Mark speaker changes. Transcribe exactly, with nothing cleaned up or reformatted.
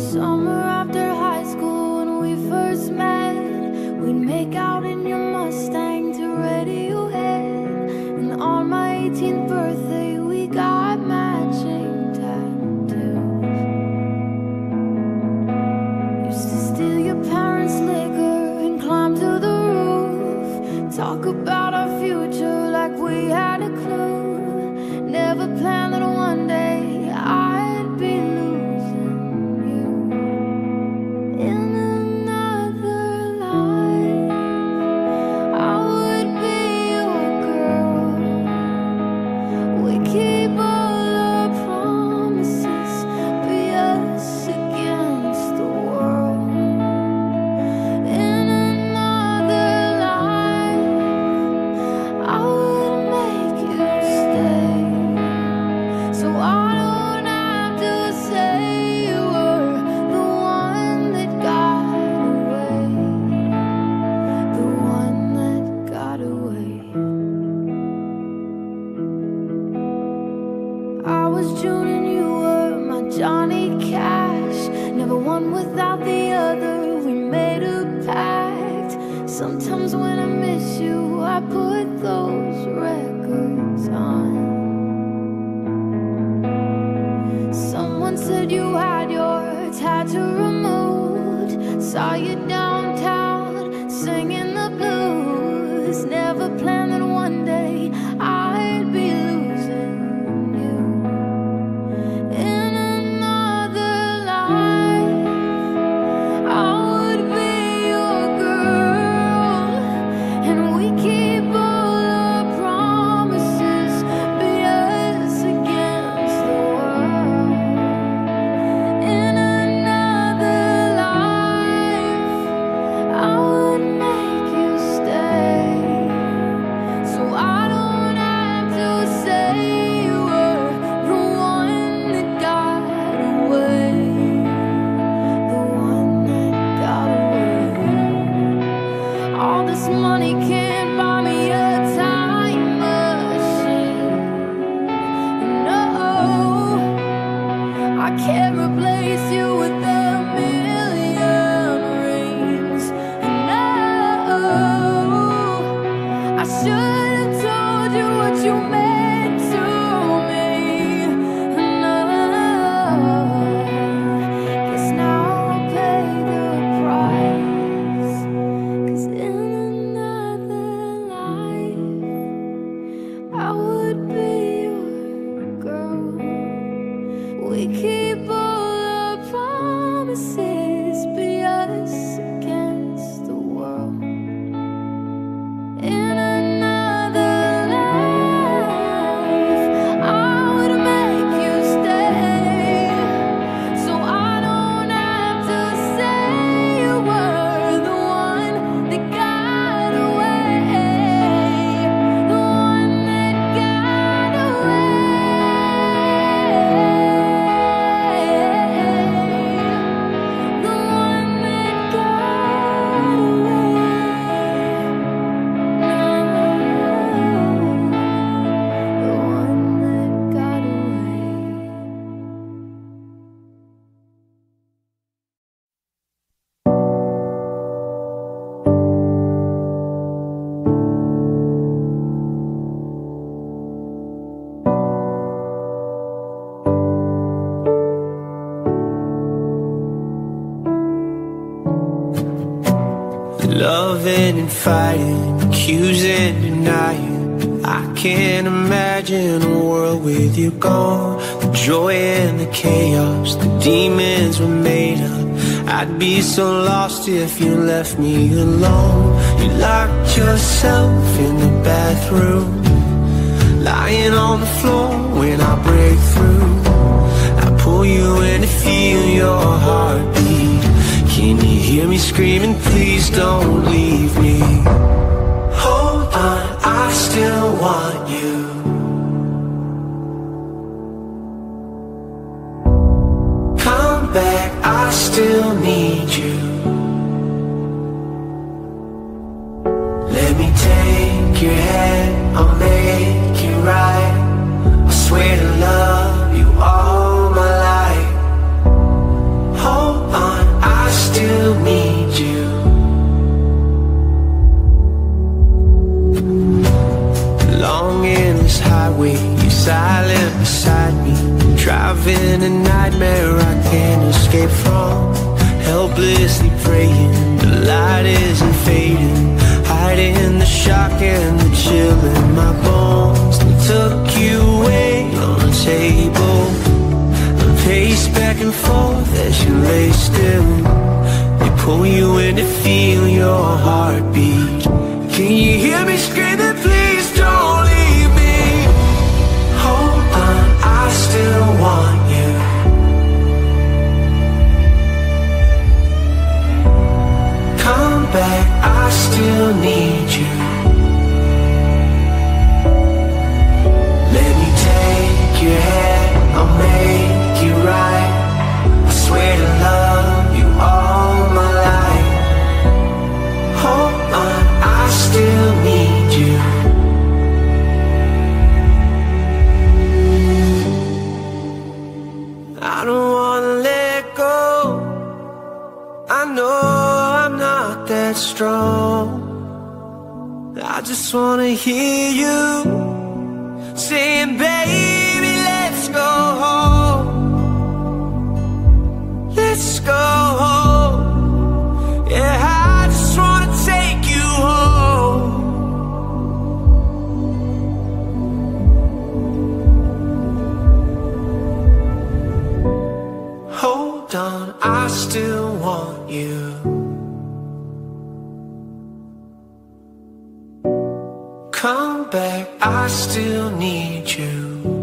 Speaker 1: Summer after high school when we first met, we'd make out in your Mustang to Radiohead. And on my eighteenth birthday we got matching tattoos. Used to steal your parents' liquor and climb to the roof, talk about our future like we had a clue. Never planned that one day I'd be losing you. In another life, I would be your girl. We keep all our promises, be us against the world. In another life, I would make you stay, so I don't have to say you were the one that got away, the one that got away. I was June and you were my Johnny Cash, never one without the other, we made a pact. Sometimes when I miss you, I put those records on. Someone said you had your tattoo removed, saw you downtown singing the blues. Never planned that one day I'd be losing you. In another life, I would be your girl, and we keep all our promises, be us against the world. In another life, I would make you stay, so I don't have to say you were the one that got away, the one that got away. All this money can't buy me a time machine. No, I can't replace you with a million rings. No, I should have told you what you meant to me. No, guess now I'll pay the price. 'Cause in another life, I would be your girl. We keep all our promises, be us against the world. In another life, I would make you stay, so I don't have to say you were the one that got away, the one that got away, the one that got away. No, the one that got away.
Speaker 2: Loving and fighting, accusing, denying. I can't imagine a world with you gone. The joy and the chaos, the demons were made up. I'd be so lost if you left me alone. You locked yourself in the bathroom, lying on the floor when I break through. I pull you in to feel your heartbeat. Can you hear me screaming, please don't leave me? Hold on, I still want you. Come back, I still need you. Let me take your hand, I'll make it right. I swear to love you all my life. Hold a nightmare I can't escape from. Helplessly praying, the light isn't fading. Hiding the shock and the chill in my bones. They took you away on the table. I pace back and forth as you lay still. They pull you in to feel your heartbeat. Can you hear me screaming, please don't leave me? Hold on, I still want you. Come back, I still need you. Let me take your hand, I'll make you right. I swear to love you all my life. Hold on, I still need you. I don't wanna let go. I know I'm not that strong. I just wanna hear you saying, baby, let's go home. Let's go home. Yeah, I just wanna take you home. Hold on, I still want you. Come back, I still need you.